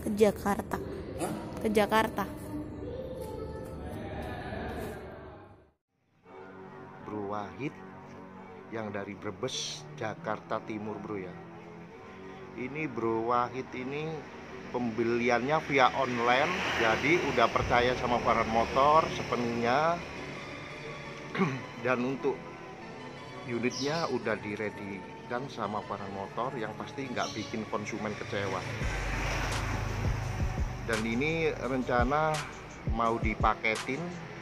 Ke Jakarta. Ke Jakarta. Bro Wahid yang dari Brebes, Jakarta Timur bro ya. Ini Bro Wahid ini pembeliannya via online, jadi udah percaya sama Farhan Motor sepenuhnya. Dan untuk unitnya udah diredikan sama Farhan Motor, yang pasti nggak bikin konsumen kecewa. Dan ini rencana mau dipaketin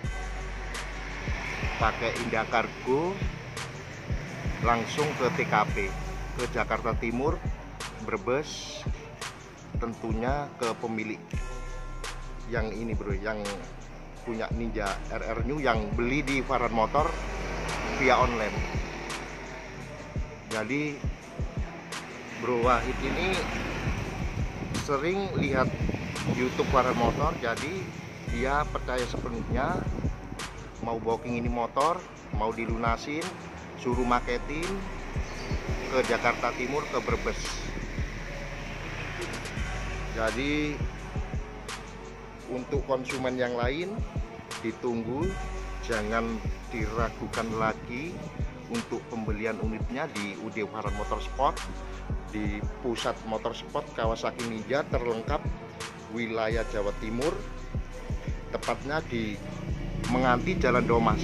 pakai Indah Kargo langsung ke TKP, ke Jakarta Timur, Brebes, tentunya ke pemilik yang ini bro, yang punya Ninja RR New, yang beli di Farhan Motor via online. Jadi Bro Wahid ini sering lihat YouTube Farhan Motor, jadi dia percaya sepenuhnya mau booking ini motor, mau dilunasin, suruh maketin ke Jakarta Timur, ke Brebes. Jadi untuk konsumen yang lain ditunggu, jangan diragukan lagi untuk pembelian unitnya di UD Farhan Motorsport, di pusat motorsport Kawasaki Ninja terlengkap wilayah Jawa Timur, tepatnya di Menganti Jalan Domas.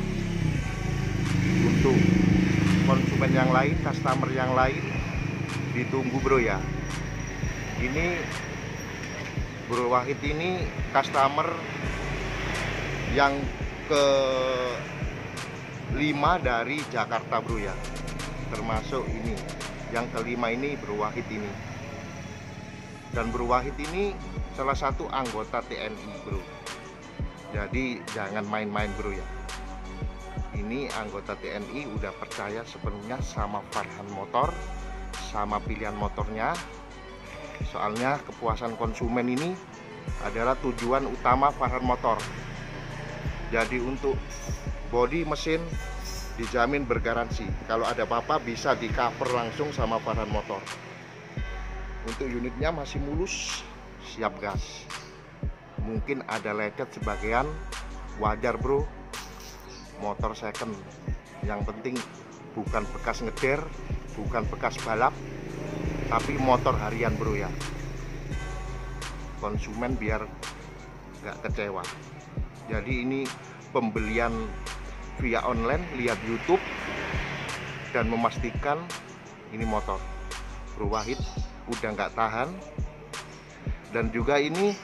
Untuk konsumen yang lain, customer yang lain ditunggu bro ya. Ini Bro Wahid ini customer yang ke-5 dari Jakarta bro ya, termasuk ini yang ke-5 ini Bro Wahid ini. Dan Bro Wahid ini salah satu anggota TNI bro, jadi jangan main-main bro ya. Ini anggota TNI udah percaya sepenuhnya sama Farhan Motor, sama pilihan motornya. Soalnya kepuasan konsumen ini adalah tujuan utama Farhan Motor. Jadi untuk bodi mesin dijamin bergaransi, kalau ada apa-apa bisa di cover langsung sama Farhan Motor. Untuk unitnya masih mulus, siap gas. Mungkin ada lecet sebagian, wajar bro, motor second. Yang penting bukan bekas ngeder, bukan bekas balap, tapi motor harian bro ya. Konsumen biar nggak kecewa. Jadi ini pembelian via online, lihat YouTube dan memastikan ini motor Bro Wahid udah nggak tahan. Dan juga ini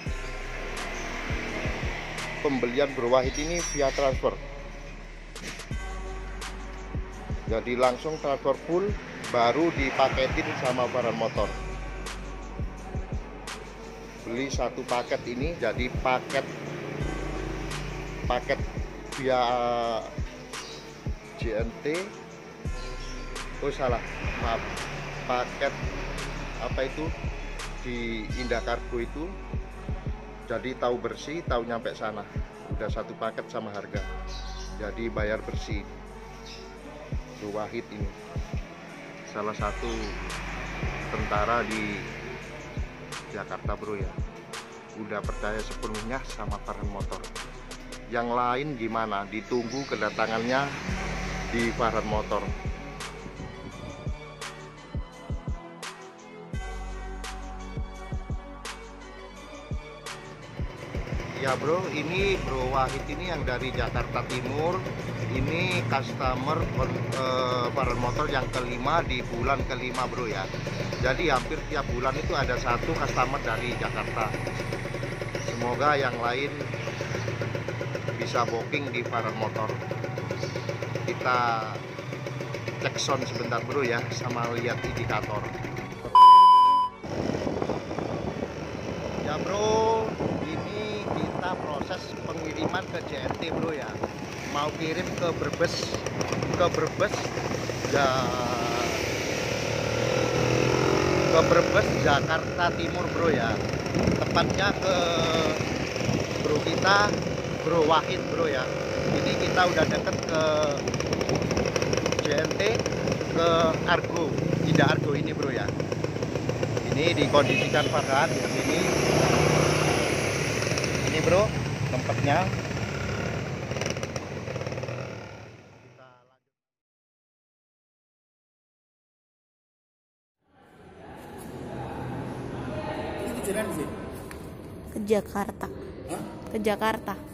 pembelian Bro Wahid ini via transfer, jadi langsung transfer full, baru dipaketin sama Farhan Motor. Beli satu paket ini, jadi paket via JNT, oh salah, maaf, paket apa itu di Indah Kargo itu. Jadi tahu bersih, tahu nyampe sana, udah satu paket sama harga, jadi bayar bersih. Bro Wahid ini salah satu tentara di Jakarta bro ya, udah percaya sepenuhnya sama Farhan Motor. Yang lain gimana, ditunggu kedatangannya di Farhan Motor. Ya bro, ini Bro Wahid ini yang dari Jakarta Timur. Ini customer Farhan Motor yang ke-5 di bulan ke-5 bro ya. Jadi hampir tiap bulan itu ada satu customer dari Jakarta. Semoga yang lain bisa booking di Farhan Motor. Kita cek sound sebentar bro ya, sama lihat indikator. Ya bro, ini kita proses pengiriman ke JNT bro ya, mau kirim ke Brebes ya, ke Brebes Jakarta Timur bro ya, tepatnya ke bro kita Bro Wahid bro ya. Ini kita udah deket ke JNT, ke Argo, Indah Argo ini bro ya. Ini dikondisikan Farhan di sini. Ini bro, tempatnya. Ke Jakarta. Ke Jakarta.